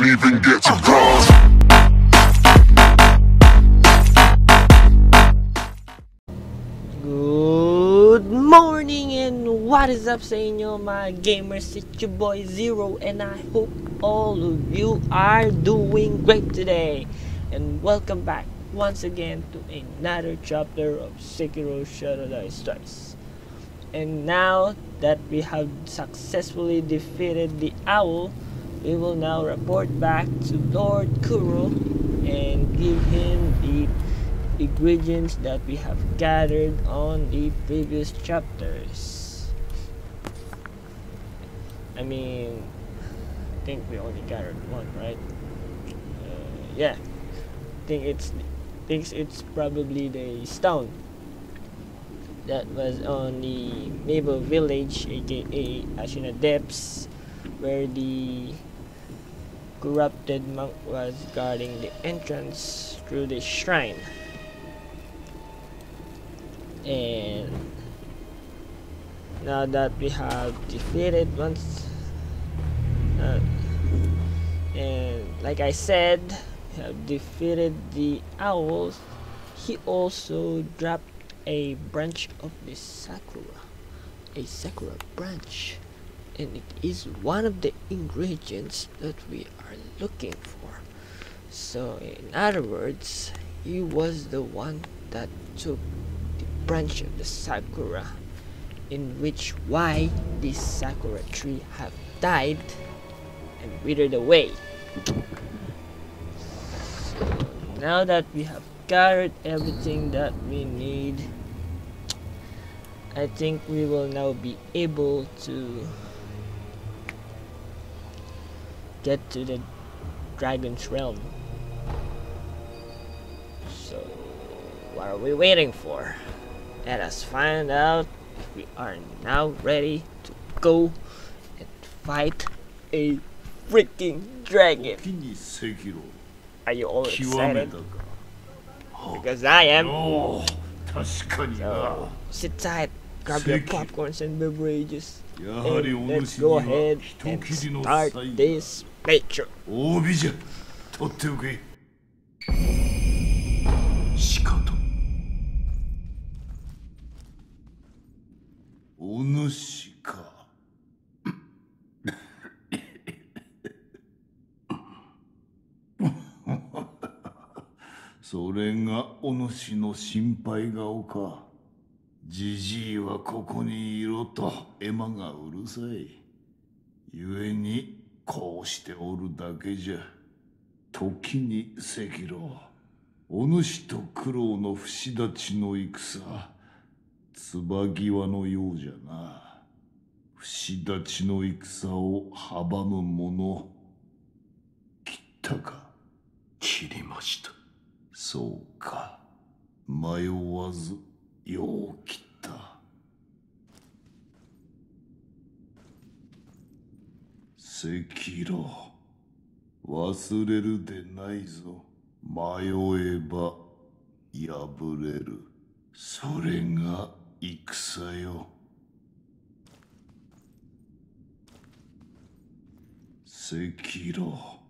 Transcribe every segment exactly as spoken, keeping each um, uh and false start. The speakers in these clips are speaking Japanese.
even get to cross. Good morning and what is up sa inyo mga gamers? It's your boy Zero and I hope all of you are doing great today. And welcome back once again to another chapter of Sekiro Shadow Die Twice. And now that we have successfully defeated the owl, we will now report back to Lord Kuro and give him the ingredients that we have gathered on the previous chapters. I mean, I think we only gathered one, right? Uh, yeah, I think it's thinks it's probably the stone that was on the Maple Village, aka Ashina Depths, where the corrupted monk was guarding the entrance through the shrine. And now that we have defeated once, uh, and like I said, we have defeated the owls, he also dropped a branch of the sakura, a sakura branch, and it is one of the ingredients that we are looking for. So in other words, he was the one that took the branch of the sakura, in which why this sakura tree have died and withered away. So now that we have gathered everything that we need, I think we will now be able to get to the dragon's realm. So what are we waiting for? Let us find out if we are now ready to go and fight a freaking dragon. Are you all excited? Because I am. So sit tight, grab your popcorns and beverages, and let's go ahead and start this picture. お主か。それがお主の心配顔か。じじいはここにいろとエマがうるさい。ゆえにこうしておるだけじゃ。時に赤狼、お主と九郎の不死立ちの戦、椿際のようじゃな。不死立ちの戦を阻む者、切ったか。切りました。そうか。迷わずよう切った。赤狼、忘れるでないぞ。迷えば破れる。それが戦よ。赤狼。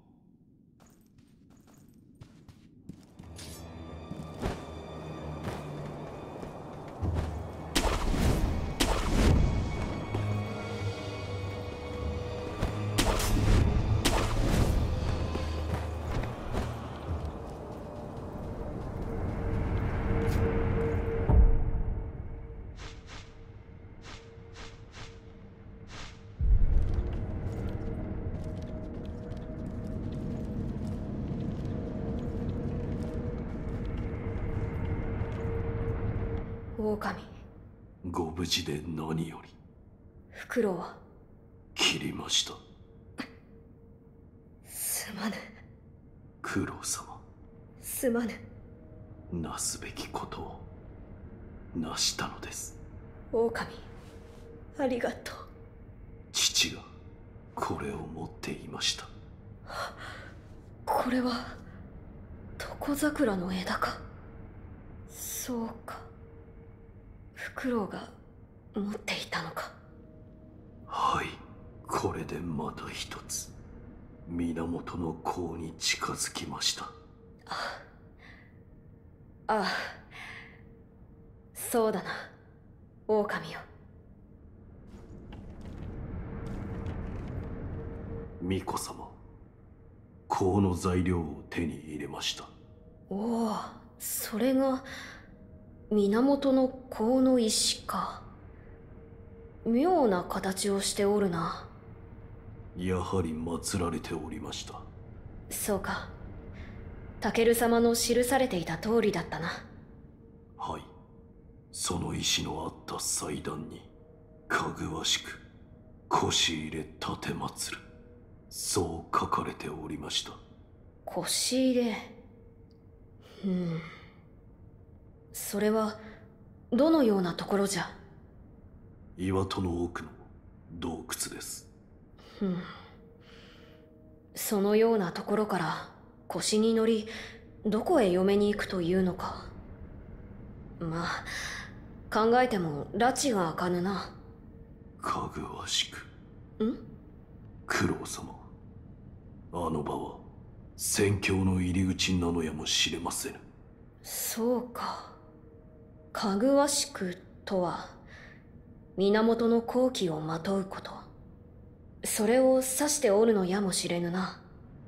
狼、 ご無事で何より。 フクロウは切りました。 すまぬ。 九郎様、 すまぬ。 なすべきことをなしたのです。 狼、ありがとう。 父がこれを持っていました。 これは床桜の枝か。そうか、フクロウが持っていたのか。 はい、これでまた一つ源の甲に近づきました。 ああ、そうだな、狼よ。 巫女様、甲の材料を手に入れました。 おお、それが源の甲の石か。妙な形をしておるな。 やはり祀られておりました。 そうか。タケル様の記されていた通りだったな。 はい、その石のあった祭壇にかぐわしく腰入れ立て祀る、そう書かれておりました。 腰入れ。うん。それはどのようなところじゃ？ 岩戸の奥の洞窟です。 うん。そのようなところから腰に乗り、どこへ嫁に行くというのか。まあ、考えても拉致が開かぬな。 かぐわしく。 ん？ 九郎様、あの場は宣教の入り口なのやもしれませぬ。 そうか。かぐわしくとは源の好機をまとうこと、それを指しておるのやもしれぬな。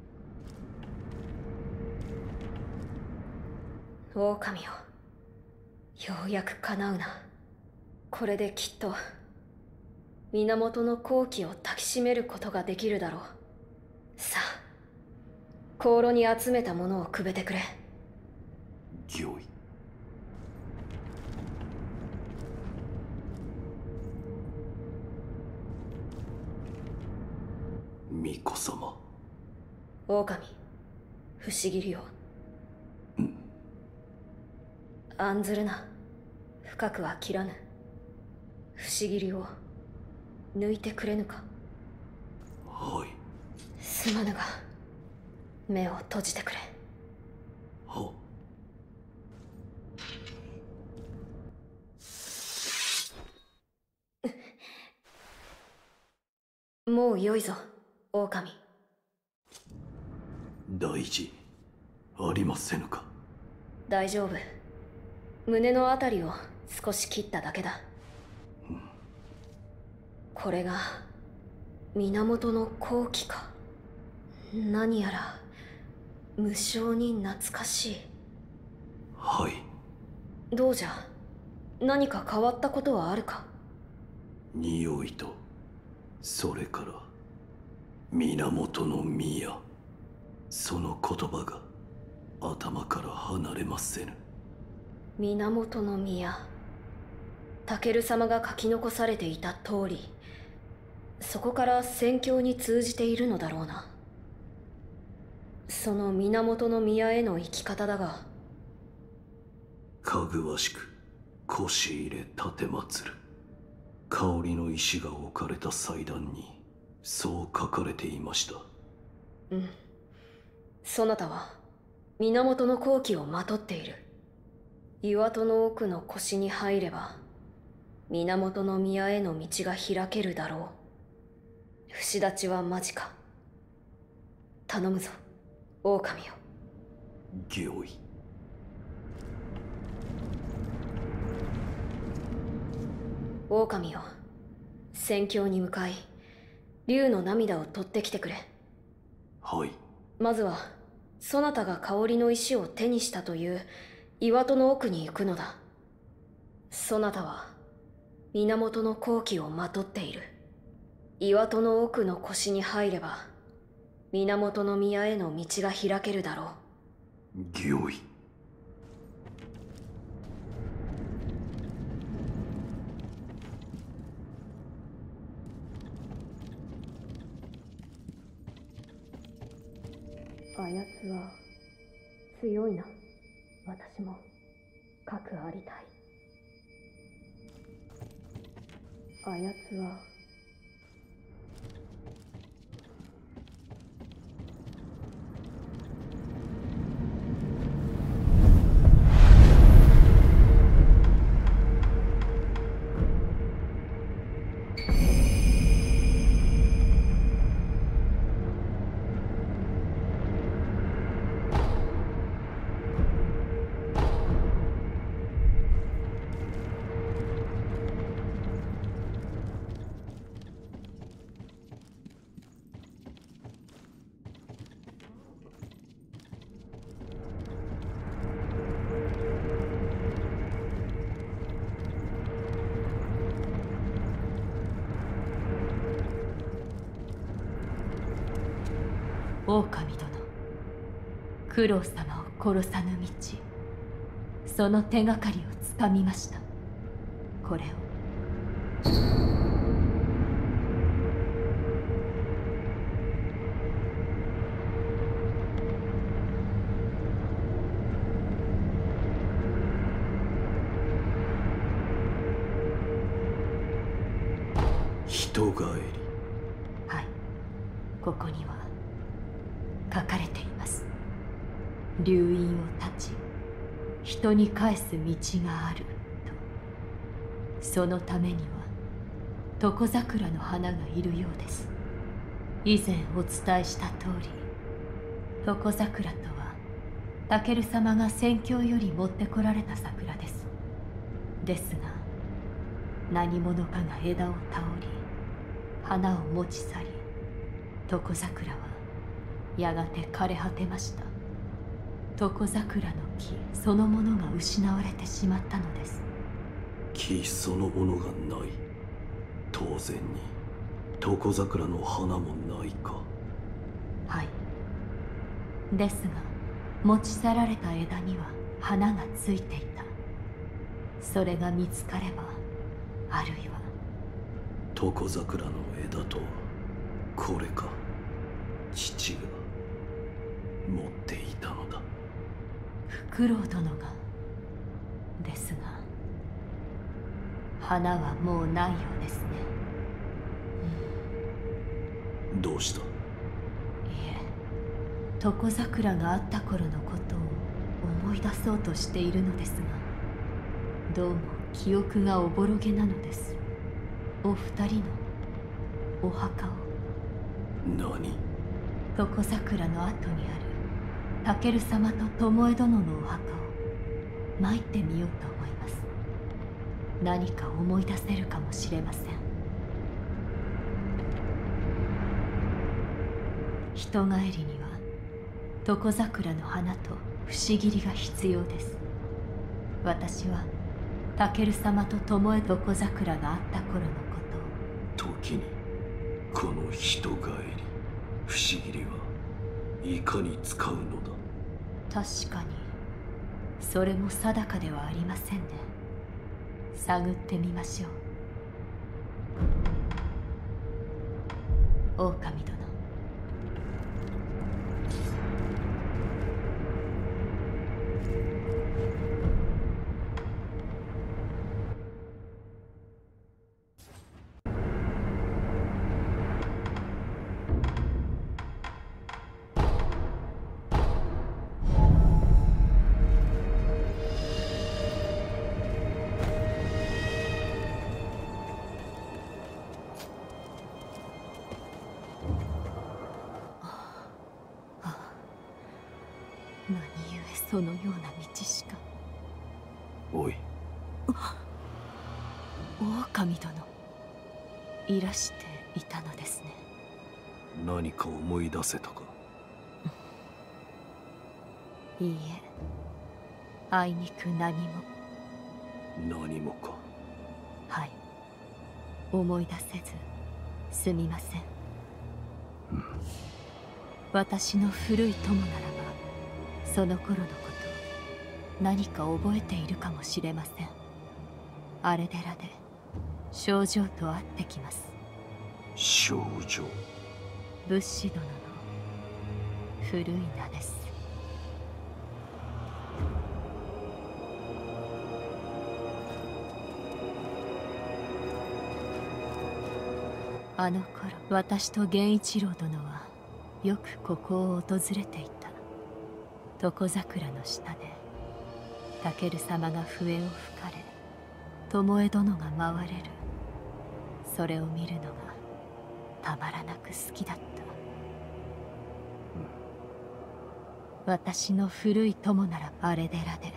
狼よ、ようやく叶うな。これできっと源の好機を抱きしめることができるだろう。さあ、香炉に集めたものをくべてくれ。 御意。巫女様。 狼、不思議よ。案ずるな。深くは切らぬ。不思議を抜いてくれぬか。 はい。 すまぬが、目を閉じてくれ。 は。 もうよいぞ、狼。 大事ありませぬか。 大丈夫。胸のあたりを少し切っただけだ。 うん、 これが源の好機か。何やら無性に懐かしい。 はい。 どうじゃ、何か変わったことはあるか。 匂いと、それから源の宮、その言葉が頭から離れませぬ。 源の宮、タケル様が書き残されていた通り、そこから宣教に通じているのだろうな。その源の宮への生き方だが、 かぐわしく腰入れ立て祀る、香りの石が置かれた祭壇にそう書かれていました。 うん。そなたは源の好機をまとっている。岩戸の奥の腰に入れば源の宮への道が開けるだろう。不死立ちは間近。頼むぞ、狼よ。 御意。 狼よ、宣教に向かい竜の涙を取ってきてくれ。 はい。 まずはそなたが香りの石を手にしたという岩戸の奥に行くのだ。そなたは源の好機をまとっている。岩戸の奥の腰に入れば源の宮への道が開けるだろう。 御意。 あやつは強いな。私もかくありたい。あやつは狼殿、九郎様を殺さぬ道、その手がかりをつかみました。これを人帰り。 はい、ここには書かれています。流飲を断ち人に返す道があると。そのためには床桜の花がいるようです。以前お伝えした通り、床桜とはタケル様が戦況より持ってこられた桜です。ですが何者かが枝を倒り花を持ち去り、床桜はやがて枯れ果てました。床桜の木そのものが失われてしまったのです。 木そのものがない。当然に床桜の花もないか。 はい。ですが持ち去られた枝には花がついていた。それが見つかれば、あるいは床桜の枝とはこれか。父が持っていたのだ。 フクロウ殿が。ですが花はもうないようですね。 どうした？いえ、床桜があった頃のことを思い出そうとしているのですが、どうも記憶がおぼろげなのです。お二人のお墓を。 何？ 床桜の後にあるタケル様と巴殿のお墓を参ってみようと思います。何か思い出せるかもしれません。人帰りには床桜の花と節切りが必要です。私はタケル様と巴床桜があった頃のことを。 時にこの人帰り節切りはいかに使うのだ。 確かにそれも定かではありませんね。探ってみましょう。狼殿。何故そのような道しか。 おい、 狼殿、いらしていたのですね。 何か思い出せたか？ いいえ、あいにく何も。 何もか。 はい、思い出せずすみません。 うん、 私の古い友ならばその頃のこと何か覚えているかもしれません。あれ寺で少女と会ってきます。 少女？ 仏師殿の古い名です。あの頃私と源一郎殿はよくここを訪れていた。床桜の下でタケル様が笛を吹かれ巴殿が舞われる、それを見るのがたまらなく好きだった。私の古い友ならあれ寺で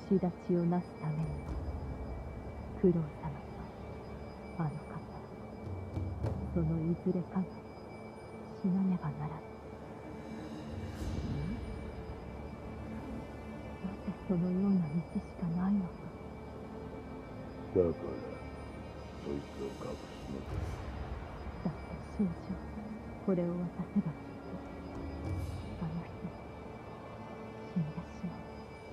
串立ちをなすために九郎様とあの方、そのいずれかが死なねばならぬ。なぜそのような道しかないのか。 だからそいつを隠すのだ。 だって少女、これを渡せばきっとあの人死んでしまう。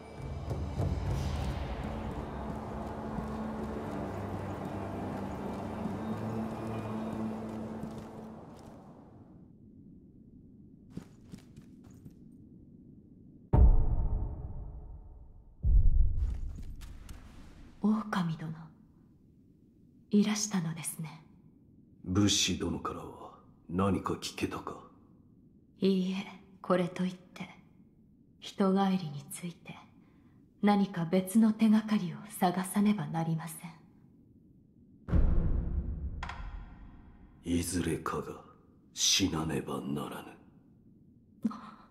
狼殿、いらしたのですね。 武士殿からは何か聞けたか？ いいえ、これといって人帰りについて何か別の手がかりを探さねばなりません。 いずれかが死なねばならぬ。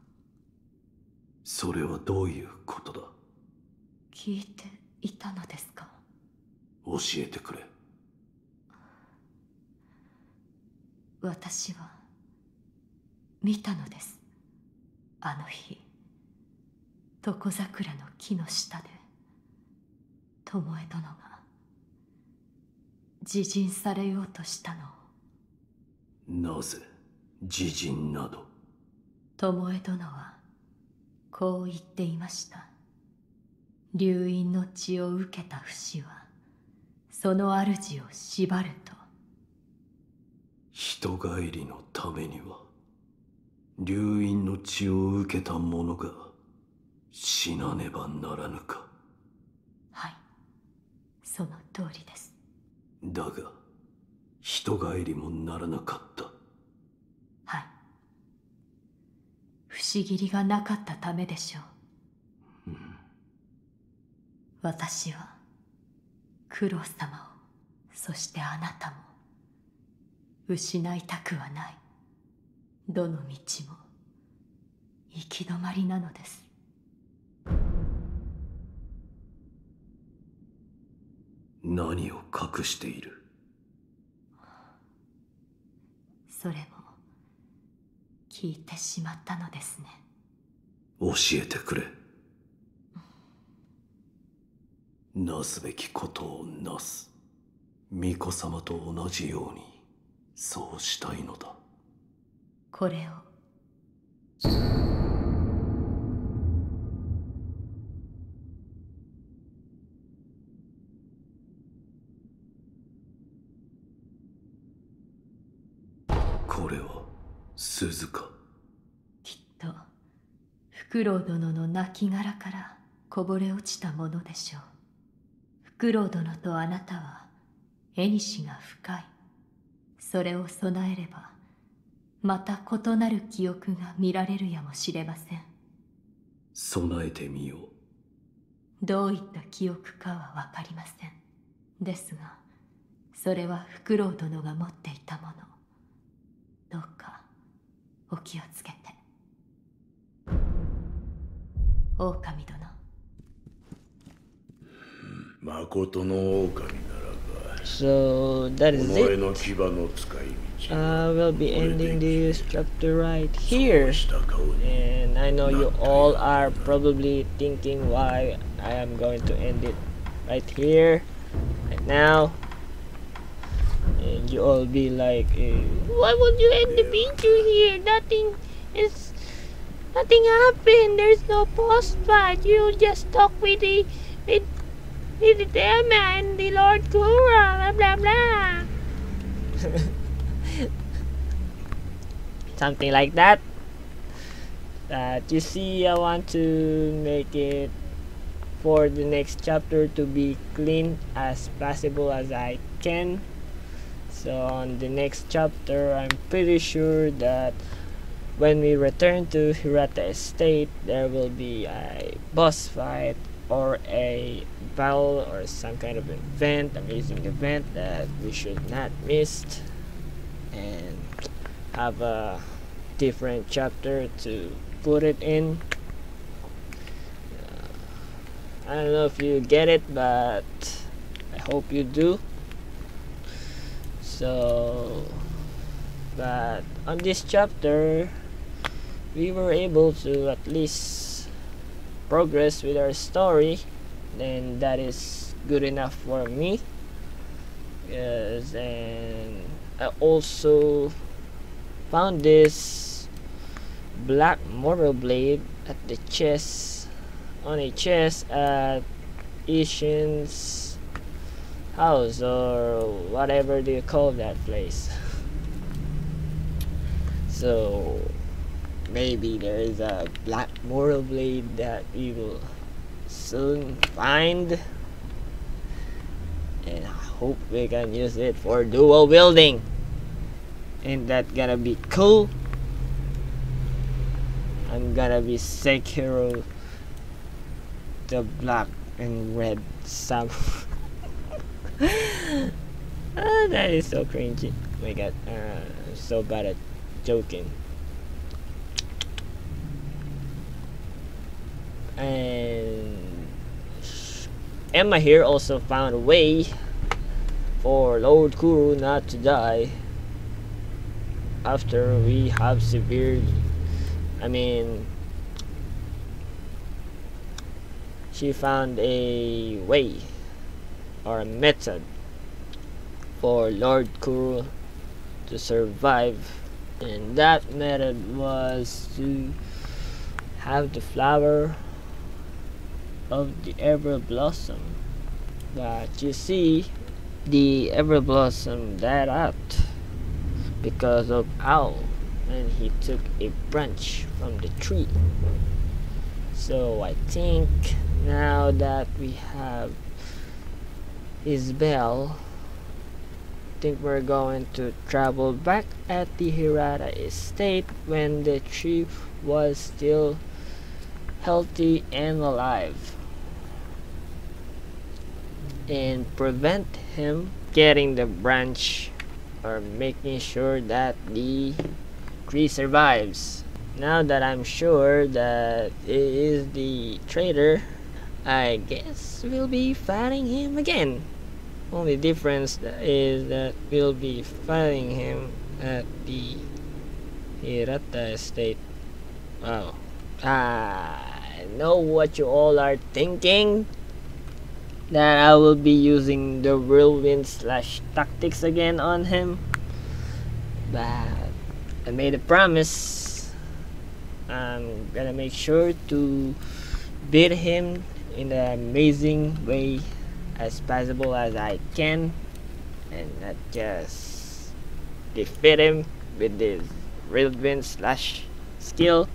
それはどういうことだ？ 聞いていたのですか？ 教えてくれ。 私は見たのです。あの日、床桜の木の下で巴殿が自尽されようとしたのを。 なぜ自尽など？ 巴殿はこう言っていました。流因の血を受けた不死はその主を縛ると。 人帰りのためには流因の血を受けた者が死なねばならぬか？ はい、その通りです。 だが人帰りもならなかった。 はい、不思議りがなかったためでしょう。うん、私は九郎様を、そしてあなたも失いたくはない。どの道も行き止まりなのです。 何を隠している？ それも聞いてしまったのですね。 教えてくれ。なすべきことをなす。巫女様と同じようにそうしたいのだ。 これをこれは鈴か？ きっとフクロウ殿の亡骸からこぼれ落ちたものでしょう。フクロウ殿とあなたは縁が深い。それを備えればまた異なる記憶が見られるやもしれません。 備えてみよう。 どういった記憶かは分かりません。ですがそれはフクロウ殿が持っていたもの。どうかお気をつけて。狼殿。 誠の狼ならば、 So that is 己 it. の牙の使い道。 I will be ending this chapter right here. And I know you all are probably thinking why I am going to end it right here, right now. And you all be like, eh, why would you end the picture here? Nothing is, nothing happened. There's no post fight. You just talk with the, with, with the Dema and the Lord Kura, blah blah blah. Something like that. That you see, I want to make it for the next chapter to be clean as possible as I can. So on the next chapter, I'm pretty sure that when we return to Hirata Estate, there will be a boss fight or a battle or some kind of event, amazing event that we should not miss, and have a different chapter to put it in. Uh, I don't know if you get it, but I hope you do. So, but on this chapter, we were able to at least progress with our story, and that is good enough for me. Yes, and I also found this black mortal blade at the chest, on a chest at Ishin's house, or whatever do you call that place. So maybe there is a black mortal blade that we will soon find, and I hope we can use it for dual wielding. Ain't that gonna be cool? I'm gonna be Sekiro, the black and red samurai. Ah, that is so cringy. Oh my god, uh, I'm so bad at joking. And Emma here also found a way for Lord Kuro not to die after we have severe, I mean, she found a way or a method for Lord Kuro to survive, and that method was to have the flower of the Ever Blossom. But you see, the Ever Blossom died out because of Owl, and he took a branch from the tree. So I think now that we have his bell, I think we're going to travel back at the Hirata estate when the tree was still healthy and alive, and prevent him getting the branch, or making sure that the tree survives. Now that I'm sure that it is the traitor, I guess we'll be fighting him again. Only difference is that we'll be fighting him at the Hirata estate. Wow. I know what you all are thinking, that I will be using the whirlwind slash tactics again on him, but I made a promise. I'm gonna make sure to beat him in an amazing way as possible as I can, and not just defeat him with this whirlwind slash skill.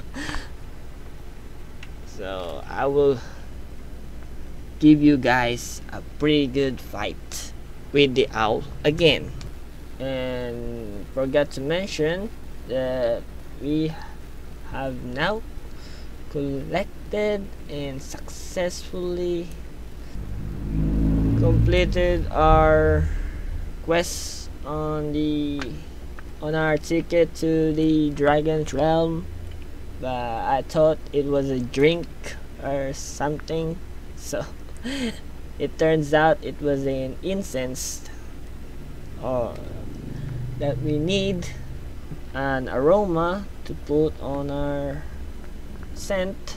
So I will give you guys a pretty good fight with the owl again. And forgot to mention that we have now collected and successfully completed our quest on the on our ticket to the Dragon's Realm, but I thought it was a drink or something, so it turns out it was an incense, or that we need an aroma to put on our scent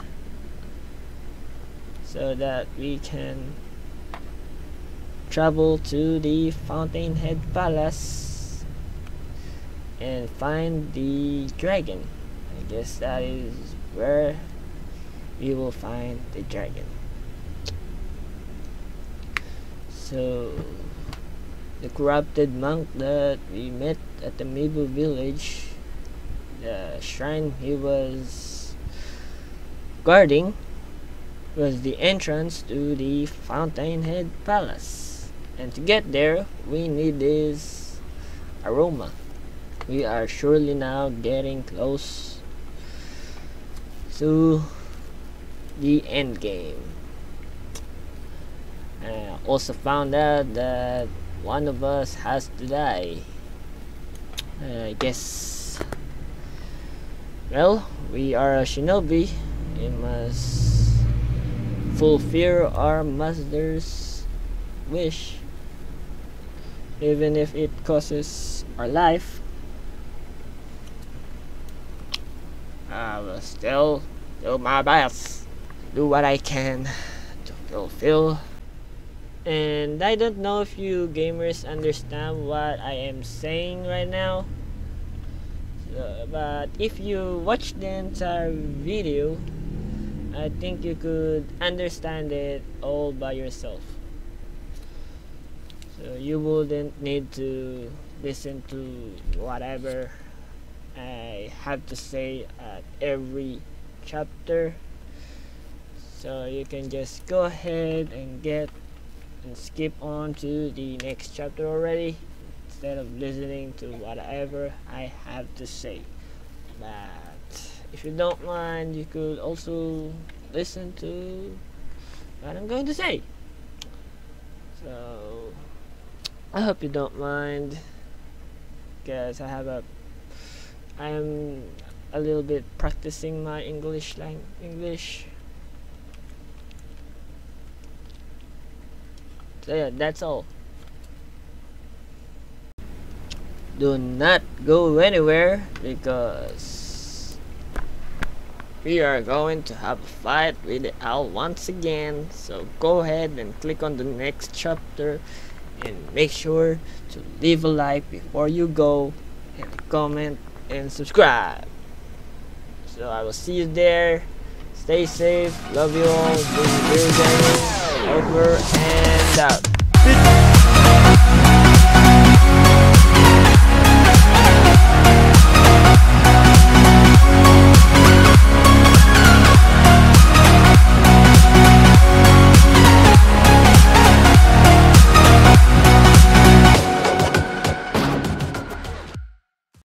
so that we can travel to the Fountainhead Palace and find the dragon. I guess that is where we will find the dragon. So the corrupted monk that we met at the Mibu village, the shrine he was guarding, was the entrance to the Fountainhead Palace, and to get there we need this aroma. We are surely now getting close to the end game. I also found out that one of us has to die. uh, I guess, well, we are a shinobi, we must fulfill our master's wish, even if it costs our life. I will still do my best, do what I can to fulfill. And I don't know if you gamers understand what I am saying right now, so, but if you watch the entire video, I think you could understand it all by yourself. So you wouldn't need to listen to whatever I have to say at every chapter. So you can just go ahead and get and skip on to the next chapter already, instead of listening to whatever I have to say. But if you don't mind, you could also listen to what I'm going to say. So I hope you don't mind, because I have a I'm a little bit practicing my English lang English. So yeah, that's all. Do not go anywhere, because we are going to have a fight with the owl once again. So go ahead and click on the next chapter, and make sure to leave a like before you go, and comment and subscribe. So I will see you there. Stay safe. Love you all. This is Beer Gaming. Over and out.